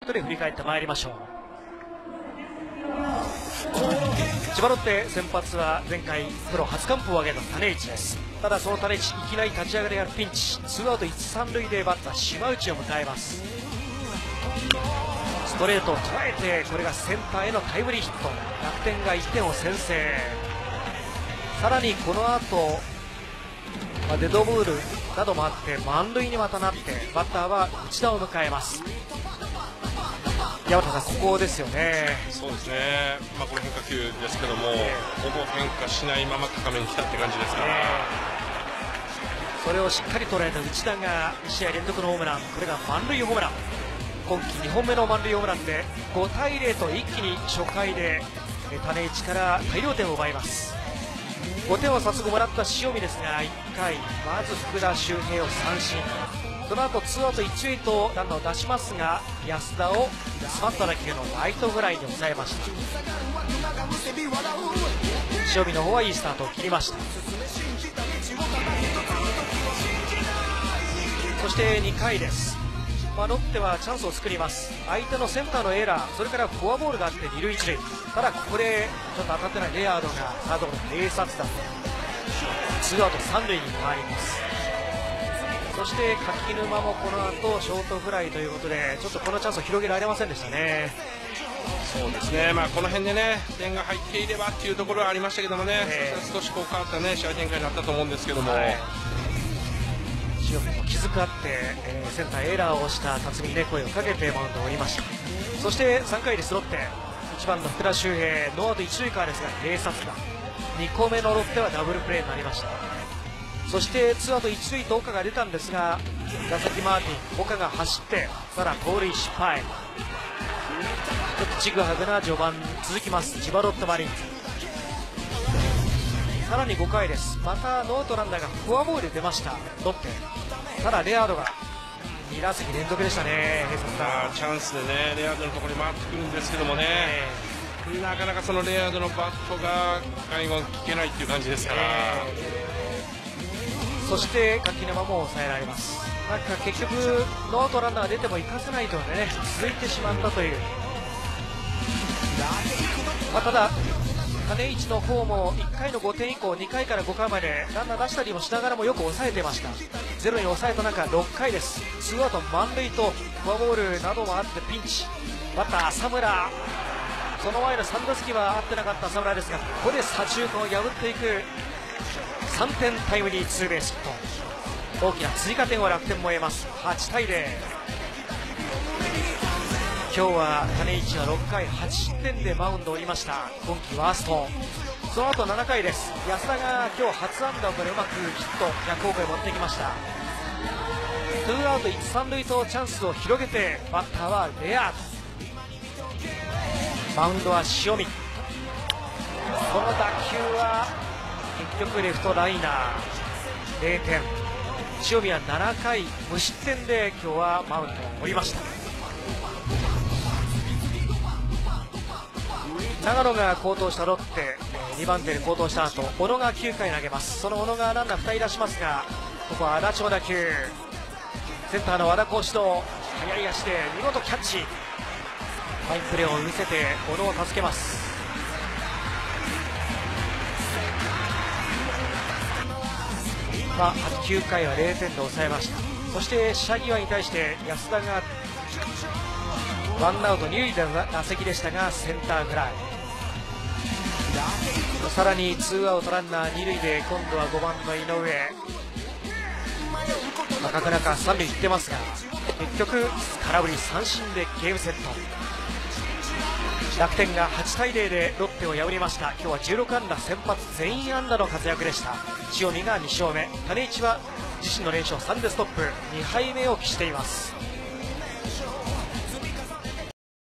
ことで振り返ってまいりましょう。千葉ロッテ先発は前回プロ初完封を挙げた種市です。ただその種市、いきなり立ち上がりがピンチ、ツーアウト1、3塁でバッター島内を迎えます。ストレートを捉えて、これがセンターへのタイムリーヒット、楽天が1点を先制。さらにこの後デッドボールなどもあって満塁にまたなって、バッターは内田を迎えます。山田さん、ここですよね。 そうですね、この変化球ですけども、ほぼ変化しないまま高めに来たって感じですから、 それをしっかり捉えた内田が2試合連続のホームラン、これが満塁ホームラン、今季2本目の満塁ホームランで5対0と一気に初回で種市から大量点を奪います。5点を早速もらった塩見ですが、1回まず福田周平を三振、その後2アウト1塁とランナーを出しますが、安田を詰まった打球のライトフライに抑えました。塩見の方はいいスタートを切りました。そして2回です。ロッテはチャンスを作ります。相手のセンターのエラー、それからフォアボールがあって2塁1塁、ただここでちょっと当たってないレアードがサードゴロの併殺打で2アウト3塁に変わります。そして柿沼もこの後ショートフライということで、ちょっとこのチャンスを広げられませんでしたね。 そうですね、この辺でね点が入っていればっていうところはありましたけどもね、少しこう変わったね試合展開になったと思うんですけども、 塩見も気遣って、センターエラーをした辰巳に、声をかけてマウンドを降りました。そして3回です。ロッテ1番の福田周平、ノーアウト1塁からですが併殺打、2個目のロッテはダブルプレーになりました。そして2アウト1塁と岡が出たんですが、打席マーティン、岡が走ってただ盗塁失敗、ちょっとちぐはぐな序盤続きます千葉ロッテマリーンズ。さらに5回です。またノートランナーがフォアボールで出ましたロッテ、ただレアードが2打席連続でしたね。 チャンスでねレアードのところに回ってくるんですけどもね、なかなかそのレアードのバットが最後効けないっていう感じですから、 そして柿沼も抑えられます。結局ノートランナーが出ても生かせないというのでね、続いてしまったという、ただ種市の方も1回の5点以降2回から5回までランナー出したりもしながらもよく抑えてました。ゼロに抑えた中6回です。2アウト満塁とフォアボールなどもあってピンチ、バッター浅村、その前の3打席は合ってなかった浅村ですが、ここで左中間を破っていく3点タイムリーツーベースヒット、大きな追加点を楽天も得ます。8対0。今日は種市は6回8失点でマウンドを降りました。今季ワースト。その後7回です。安田が今日初安打をうまくヒット逆方向へ持ってきました。2アウト1、3塁とチャンスを広げて、バッターはレアード、マウンドは塩見、この打球は結局レフトライナー、0点。塩見は7回無失点で今日はマウンドを降りました。長野が好投したロッテ、2番手で好投した後、小野が9回投げます。その小野がランナー2人出しますが、ここは足立の打球、センターの和田浩司と速い足で見事キャッチ、ファインプレーを見せて小野を助けます。9回は0点で抑えました。そしてシャギワに対して安田がワンアウト2塁での打席でしたがセンターフライ、さらに2アウトランナー2塁で今度は5番の井上、角中3塁行ってますが結局空振り三振でゲームセット。楽天が8対0でロッテを破りました。今日は16安打先発全員安打の活躍でした。塩見が2勝目、種市は自身の連勝3でストップ、2敗目を喫しています。